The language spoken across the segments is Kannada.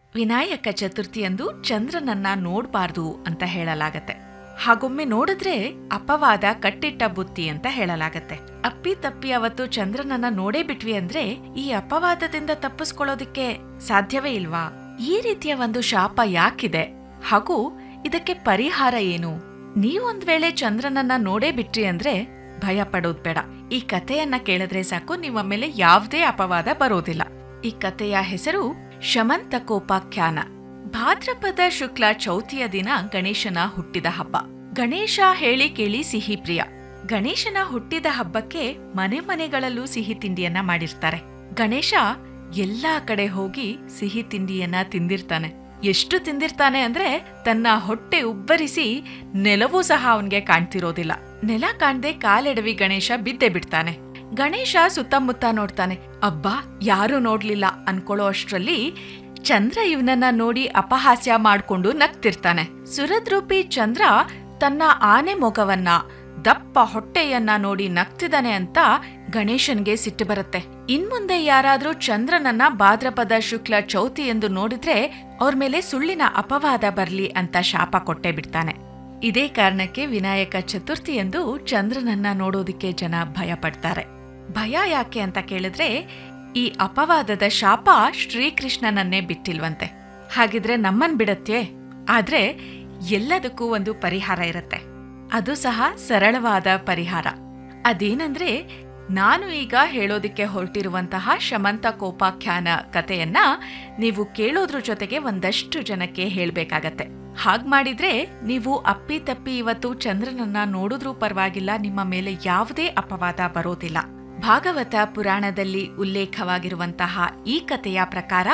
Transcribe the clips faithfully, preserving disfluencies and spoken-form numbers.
ವಿನಾಯಕ ಚತುರ್ಥಿಯಂದು ಚಂದ್ರನನ್ನ ನೋಡ್ಬಾರ್ದು ಅಂತ ಹೇಳಲಾಗತ್ತೆ. ಹಾಗೊಮ್ಮೆ ನೋಡಿದ್ರೆ ಅಪವಾದ ಕಟ್ಟಿಟ್ಟ ಬುತ್ತಿ ಅಂತ ಹೇಳಲಾಗತ್ತೆ. ಅಪ್ಪಿ ತಪ್ಪಿ ಅವತ್ತು ಚಂದ್ರನನ್ನ ನೋಡೇ ಬಿಟ್ವಿ ಅಂದ್ರೆ ಈ ಅಪವಾದದಿಂದ ತಪ್ಪಿಸ್ಕೊಳ್ಳೋದಿಕ್ಕೆ ಸಾಧ್ಯವೇ ಇಲ್ವಾ? ಈ ರೀತಿಯ ಒಂದು ಶಾಪ ಯಾಕಿದೆ ಹಾಗೂ ಇದಕ್ಕೆ ಪರಿಹಾರ ಏನು? ನೀವೊಂದ್ ವೇಳೆ ಚಂದ್ರನನ್ನ ನೋಡೇ ಬಿಟ್ರಿ ಅಂದ್ರೆ ಭಯ ಪಡೋದ್ ಬೇಡ. ಈ ಕಥೆಯನ್ನ ಕೇಳಿದ್ರೆ ಸಾಕು, ನಿಮ್ಮ ಮೇಲೆ ಯಾವುದೇ ಅಪವಾದ ಬರೋದಿಲ್ಲ. ಈ ಕಥೆಯ ಹೆಸರು ಶಮಂತಕೋಪಾಖ್ಯಾನ. ಭಾದ್ರಪದ ಶುಕ್ಲ ಚೌತಿಯ ದಿನ ಗಣೇಶನ ಹುಟ್ಟಿದ ಹಬ್ಬ. ಗಣೇಶ ಹೇಳಿ ಕೇಳಿ ಸಿಹಿ ಪ್ರಿಯ. ಗಣೇಶನ ಹುಟ್ಟಿದ ಹಬ್ಬಕ್ಕೆ ಮನೆ ಮನೆಗಳಲ್ಲೂ ಸಿಹಿ ತಿಂಡಿಯನ್ನ ಮಾಡಿರ್ತಾರೆ. ಗಣೇಶ ಎಲ್ಲಾ ಕಡೆ ಹೋಗಿ ಸಿಹಿ ತಿಂಡಿಯನ್ನ ತಿಂದಿರ್ತಾನೆ. ಎಷ್ಟು ತಿಂದಿರ್ತಾನೆ ಅಂದ್ರೆ ತನ್ನ ಹೊಟ್ಟೆ ಉಬ್ಬರಿಸಿ ನೆಲವೂ ಸಹ ಅವನ್ಗೆ ಕಾಣ್ತಿರೋದಿಲ್ಲ. ನೆಲ ಕಾಣ್ದೆ ಕಾಲೆಡವಿ ಗಣೇಶ ಬಿದ್ದೆ ಬಿಡ್ತಾನೆ. ಗಣೇಶ ಸುತ್ತಮುತ್ತ ನೋಡ್ತಾನೆ. ಅಬ್ಬಾ, ಯಾರೂ ನೋಡ್ಲಿಲ್ಲ ಅನ್ಕೊಳ್ಳೋ ಅಷ್ಟ್ರಲ್ಲಿ ಚಂದ್ರ ಇವನನ್ನ ನೋಡಿ ಅಪಹಾಸ್ಯ ಮಾಡ್ಕೊಂಡು ನಗ್ತಿರ್ತಾನೆ. ಸುರದ್ರೂಪಿ ಚಂದ್ರ ತನ್ನ ಆನೆ ಮೊಗವನ್ನ, ದಪ್ಪ ಹೊಟ್ಟೆಯನ್ನ ನೋಡಿ ನಗ್ತಿದ್ದಾನೆ ಅಂತ ಗಣೇಶನ್ಗೆ ಸಿಟ್ಟು ಬರುತ್ತೆ. ಇನ್ಮುಂದೆ ಯಾರಾದ್ರೂ ಚಂದ್ರನನ್ನ ಭಾದ್ರಪದ ಶುಕ್ಲ ಚೌತಿ ಎಂದು ನೋಡಿದ್ರೆ ಅವ್ರ ಮೇಲೆ ಸುಳ್ಳಿನ ಅಪವಾದ ಬರ್ಲಿ ಅಂತ ಶಾಪ ಕೊಟ್ಟೆ ಬಿಡ್ತಾನೆ. ಇದೇ ಕಾರಣಕ್ಕೆ ವಿನಾಯಕ ಚತುರ್ಥಿ ಎಂದು ಚಂದ್ರನನ್ನ ನೋಡೋದಿಕ್ಕೆ ಜನ ಭಯ ಪಡ್ತಾರೆ. ಭಯ ಯಾಕೆ ಅಂತ ಕೇಳಿದ್ರೆ, ಈ ಅಪವಾದದ ಶಾಪ ಶ್ರೀಕೃಷ್ಣನನ್ನೇ ಬಿಟ್ಟಿಲ್ವಂತೆ. ಹಾಗಿದ್ರೆ ನಮ್ಮನ್ ಬಿಡತ್ತೆ? ಆದ್ರೆ ಎಲ್ಲದಕ್ಕೂ ಒಂದು ಪರಿಹಾರ ಇರತ್ತೆ. ಅದು ಸಹ ಸರಳವಾದ ಪರಿಹಾರ. ಅದೇನಂದ್ರೆ, ನಾನು ಈಗ ಹೇಳೋದಿಕ್ಕೆ ಹೊರಟಿರುವಂತಹ ಶಮಂತಕೋಪಾಖ್ಯಾನ ಕಥೆಯನ್ನ ನೀವು ಕೇಳೋದ್ರ ಜೊತೆಗೆ ಒಂದಷ್ಟು ಜನಕ್ಕೆ ಹೇಳ್ಬೇಕಾಗತ್ತೆ. ಹಾಗ್ ಮಾಡಿದ್ರೆ ನೀವು ಅಪ್ಪಿ ತಪ್ಪಿ ಇವತ್ತು ಚಂದ್ರನನ್ನ ನೋಡಿದ್ರೂ ಪರವಾಗಿಲ್ಲ, ನಿಮ್ಮ ಮೇಲೆ ಯಾವುದೇ ಅಪವಾದ ಬರೋದಿಲ್ಲ. ಭಾಗವತ ಪುರಾಣದಲ್ಲಿ ಉಲ್ಲೇಖವಾಗಿರುವಂತಹ ಈ ಕಥೆಯ ಪ್ರಕಾರ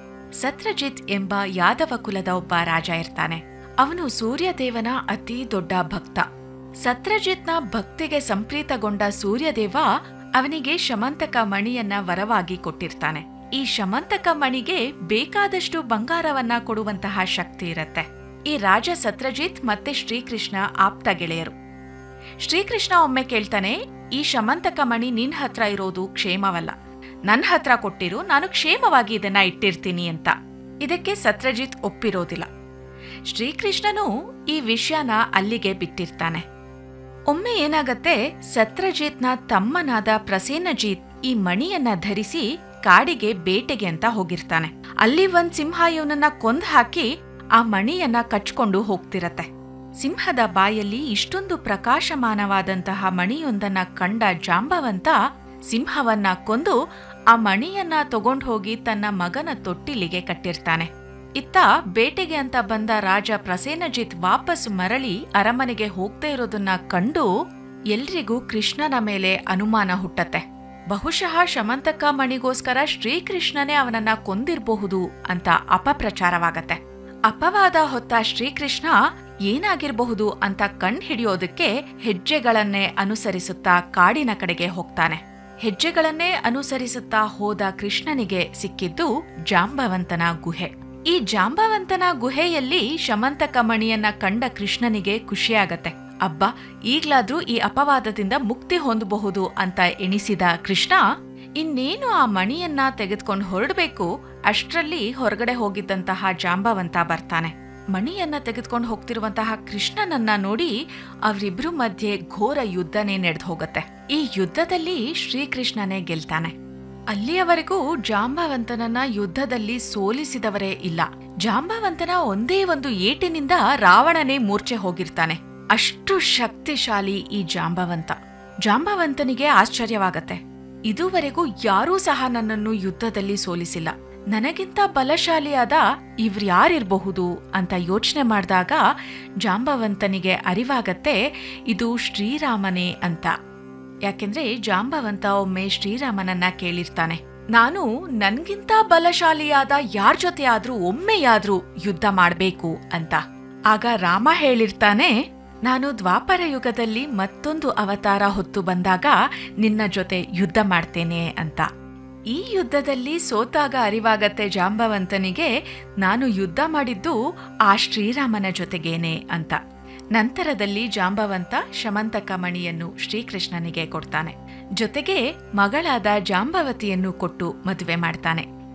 ಸತ್ರಜಿತ್ ಎಂಬ ಯಾದವ ಕುಲದ ಒಬ್ಬ ರಾಜ ಇರ್ತಾನೆ. ಅವನು ಸೂರ್ಯದೇವನ ಅತಿ ದೊಡ್ಡ ಭಕ್ತ. ಸತ್ರಜಿತ್ನ ಭಕ್ತಿಗೆ ಸಂಪ್ರೀತಗೊಂಡ ಸೂರ್ಯದೇವ ಅವನಿಗೆ ಶಮಂತಕ ಮಣಿಯನ್ನ ವರವಾಗಿ ಕೊಟ್ಟಿರ್ತಾನೆ. ಈ ಶಮಂತಕ ಮಣಿಗೆ ಬೇಕಾದಷ್ಟು ಬಂಗಾರವನ್ನ ಕೊಡುವಂತಹ ಶಕ್ತಿ ಇರತ್ತೆ. ಈ ರಾಜ ಸತ್ರಜಿತ್ ಮತ್ತೆ ಶ್ರೀಕೃಷ್ಣ ಆಪ್ತ ಗೆಳೆಯರು. ಶ್ರೀಕೃಷ್ಣ ಒಮ್ಮೆ ಕೇಳ್ತಾನೆ, ಈ ಶಮಂತಕ ಮಣಿ ನಿನ್ ಹತ್ರ ಇರೋದು ಕ್ಷೇಮವಲ್ಲ, ನನ್ನ ಹತ್ರ ಕೊಟ್ಟಿರು, ನಾನು ಕ್ಷೇಮವಾಗಿ ಇದನ್ನ ಇಟ್ಟಿರ್ತೀನಿ ಅಂತ. ಇದಕ್ಕೆ ಸತ್ರಜಿತ್ ಒಪ್ಪಿರೋದಿಲ್ಲ. ಶ್ರೀಕೃಷ್ಣನು ಈ ವಿಷಯನ ಅಲ್ಲಿಗೆ ಬಿಟ್ಟಿರ್ತಾನೆ. ಒಮ್ಮೆ ಏನಾಗತ್ತೆ, ಸತ್ರಜಿತ್ನ ತಮ್ಮನಾದ ಪ್ರಸೇನಜಿತ್ ಈ ಮಣಿಯನ್ನ ಧರಿಸಿ ಕಾಡಿಗೆ ಬೇಟೆಗೆ ಅಂತ ಹೋಗಿರ್ತಾನೆ. ಅಲ್ಲಿ ಒಂದ್ ಸಿಂಹ ಇವನನ್ನ ಕೊಂದ್ ಹಾಕಿ ಆ ಮಣಿಯನ್ನ ಕಚ್ಕೊಂಡು ಹೋಗ್ತಿರತ್ತೆ. ಸಿಂಹದ ಬಾಯಲ್ಲಿ ಇಷ್ಟೊಂದು ಪ್ರಕಾಶಮಾನವಾದಂತಹ ಮಣಿಯೊಂದನ್ನ ಕಂಡ ಜಾಂಬವಂತ ಸಿಂಹವನ್ನ ಕೊಂದು ಆ ಮಣಿಯನ್ನ ತಗೊಂಡ್ ಹೋಗಿ ತನ್ನ ಮಗನ ತೊಟ್ಟಿಲಿಗೆ ಕಟ್ಟಿರ್ತಾನೆ. ಇತ್ತ ಬೇಟೆಗೆ ಅಂತ ಬಂದ ರಾಜ ಪ್ರಸೇನಜಿತ್ ವಾಪಸ್ ಮರಳಿ ಅರಮನೆಗೆ ಹೋಗ್ತಾ ಇರೋದನ್ನ ಕಂಡು ಎಲ್ರಿಗೂ ಕೃಷ್ಣನ ಮೇಲೆ ಅನುಮಾನ ಹುಟ್ಟತ್ತೆ. ಬಹುಶಃ ಶಮಂತಕ ಮಣಿಗೋಸ್ಕರ ಶ್ರೀಕೃಷ್ಣನೇ ಅವನನ್ನ ಕೊಂದಿರಬಹುದು ಅಂತ ಅಪಪ್ರಚಾರವಾಗತ್ತೆ. ಅಪವಾದ ಹೊತ್ತ ಶ್ರೀಕೃಷ್ಣ ಏನಾಗಿರಬಹುದು ಅಂತ ಕಂಡು ಹಿಡಿಯೋದಕ್ಕೆ ಹೆಜ್ಜೆಗಳನ್ನೇ ಅನುಸರಿಸುತ್ತಾ ಕಾಡಿನ ಕಡೆಗೆ ಹೋಗ್ತಾನೆ. ಹೆಜ್ಜೆಗಳನ್ನೇ ಅನುಸರಿಸುತ್ತಾ ಹೋದ ಕೃಷ್ಣನಿಗೆ ಸಿಕ್ಕಿದ್ದು ಜಾಂಬವಂತನ ಗುಹೆ. ಈ ಜಾಂಬವಂತನ ಗುಹೆಯಲ್ಲಿ ಶಮಂತಕ ಮಣಿಯನ್ನ ಕಂಡ ಕೃಷ್ಣನಿಗೆ ಖುಷಿಯಾಗತ್ತೆ. ಅಬ್ಬ, ಈಗ್ಲಾದ್ರೂ ಈ ಅಪವಾದದಿಂದ ಮುಕ್ತಿ ಹೊಂದಬಹುದು ಅಂತ ಎಣಿಸಿದ ಕೃಷ್ಣ ಇನ್ನೇನು ಆ ಮಣಿಯನ್ನ ತೆಗೆದುಕೊಂಡು ಹೊರಡಬೇಕು ಅಷ್ಟರಲ್ಲಿ ಹೊರಗಡೆ ಹೋಗಿದ್ದಂತಹ ಜಾಂಬವಂತ ಬರ್ತಾನೆ. ಮಣಿಯನ್ನ ತೆಗೆದುಕೊಂಡು ಹೋಗ್ತಿರುವಂತಹ ಕೃಷ್ಣನನ್ನ ನೋಡಿ ಅವರಿಬ್ರು ಮಧ್ಯೆ ಘೋರ ಯುದ್ಧನೇ ನಡೆದು ಹೋಗತ್ತೆ. ಈ ಯುದ್ಧದಲ್ಲಿ ಶ್ರೀಕೃಷ್ಣನೇ ಗೆಲ್ತಾನೆ. ಅಲ್ಲಿಯವರೆಗೂ ಜಾಂಬವಂತನನ್ನ ಯುದ್ಧದಲ್ಲಿ ಸೋಲಿಸಿದವರೇ ಇಲ್ಲ. ಜಾಂಬವಂತನ ಒಂದೇ ಒಂದು ಏಟಿನಿಂದ ರಾವಣನೇ ಮೂರ್ಛೆ ಹೋಗಿರ್ತಾನೆ. ಅಷ್ಟು ಶಕ್ತಿಶಾಲಿ ಈ ಜಾಂಬವಂತ. ಜಾಂಬವಂತನಿಗೆ ಆಶ್ಚರ್ಯವಾಗತ್ತೆ. ಇದುವರೆಗೂ ಯಾರೂ ಸಹ ನನ್ನನ್ನು ಯುದ್ಧದಲ್ಲಿ ಸೋಲಿಸಿಲ್ಲ, ನನಗಿಂತ ಬಲಶಾಲಿಯಾದ ಇವ್ರ್ಯಾರಿರಬಹುದು ಅಂತ ಯೋಚನೆ ಮಾಡಿದಾಗ ಜಾಂಬವಂತನಿಗೆ ಅರಿವಾಗತ್ತೆ ಇದು ಶ್ರೀರಾಮನೇ ಅಂತ. ಯಾಕೆಂದ್ರೆ ಜಾಂಬವಂತ ಒಮ್ಮೆ ಶ್ರೀರಾಮನನ್ನ ಕೇಳಿರ್ತಾನೆ, ನಾನು ನನ್ಗಿಂತ ಬಲಶಾಲಿಯಾದ ಯಾರ್ ಜೊತೆ ಆದ್ರೂ ಒಮ್ಮೆಯಾದ್ರೂ ಯುದ್ಧ ಮಾಡ್ಬೇಕು ಅಂತ. ಆಗ ರಾಮ ಹೇಳಿರ್ತಾನೆ, ನಾನು ದ್ವಾಪರ ಯುಗದಲ್ಲಿ ಮತ್ತೊಂದು ಅವತಾರ ಹೊತ್ತು ಬಂದಾಗ ನಿನ್ನ ಜೊತೆ ಯುದ್ಧ ಮಾಡ್ತೇನೆ ಅಂತ. ಈ ಯುದ್ಧದಲ್ಲಿ ಸೋತಾಗ ಅರಿವಾಗತ್ತೆ ಜಾಂಬವಂತನಿಗೆ, ನಾನು ಯುದ್ಧ ಮಾಡಿದ್ದು ಆ ಶ್ರೀರಾಮನ ಜೊತೆಗೇನೆ ಅಂತ. ನಂತರದಲ್ಲಿ ಜಾಂಬವಂತ ಶಮಂತಕ ಮಣಿಯನ್ನು ಶ್ರೀಕೃಷ್ಣನಿಗೆ ಕೊಡ್ತಾನೆ. ಜೊತೆಗೆ ಮಗಳಾದ ಜಾಂಬವತಿಯನ್ನು ಕೊಟ್ಟು ಮದುವೆ ಮಾಡ್ತಾನೆ.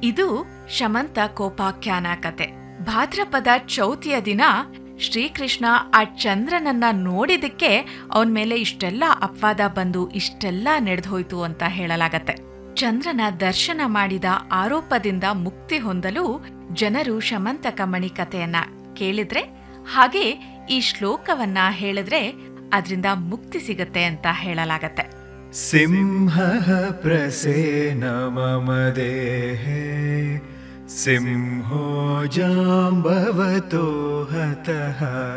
ಇದು ಶಮಂತ ಕೋಪಾಖ್ಯಾನ ಕತೆ. ಭಾದ್ರಪದ ಚೌತಿಯ ದಿನ ಶ್ರೀಕೃಷ್ಣ ಆ ಚಂದ್ರನನ್ನ ನೋಡಿದಕ್ಕೆ ಅವನ ಮೇಲೆ ಇಷ್ಟೆಲ್ಲ ಅಪವಾದ ಬಂದು ಇಷ್ಟೆಲ್ಲ ನಡೆದೋಯ್ತು ಅಂತ ಹೇಳಲಾಗತ್ತೆ. ಚಂದ್ರನ ದರ್ಶನ ಮಾಡಿದ ಆರೋಪದಿಂದ ಮುಕ್ತಿ ಹೊಂದಲು ಜನರು ಶಮಂತಕ ಮಣಿ ಕಥೆಯನ್ನ ಕೇಳಿದ್ರೆ ಹಾಗೆ ಈ ಶ್ಲೋಕವನ್ನ ಹೇಳಿದ್ರೆ ಅದರಿಂದ ಮುಕ್ತಿ ಸಿಗತ್ತೆ ಅಂತ ಹೇಳಲಾಗತ್ತೆ. ಸಿಂಹ ಪ್ರಸೇನ ಮಮ ದೇಹೇ ಸಿಂಹೋ ಜಾಂಬವತೋ ಹತಃ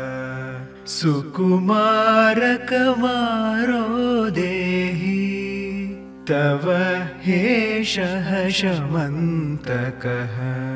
ಸುಕುಮಾರಕ ಮಾರೋ ದೇಹಿ ತವ ಹೇಷಃ ಶಮಂತಕಃ.